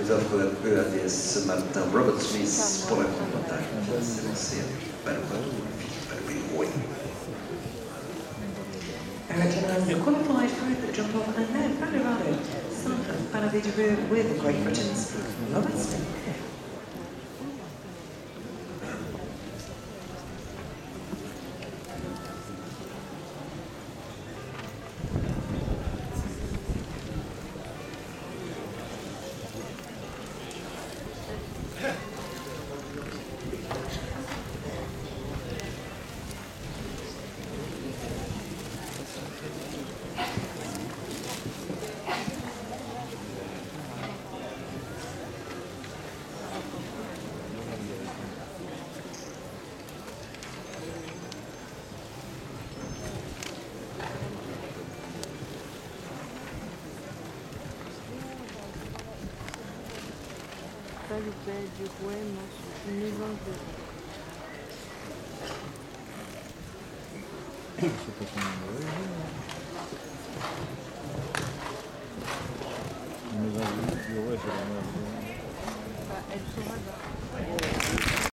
nous offre peu ADS ce matin. Robert Smith pour la Grande-Bretagne. C'est lancé avec Balboa, oui. Aerodynamics qualified for the jump off and then Colorado, Sullivan, Panavidia with Great Britain's Robert Smith. Pas le bel du poème, une maison Je sais pas comment on va Une maison du ouais, c'est la merde. elle saura.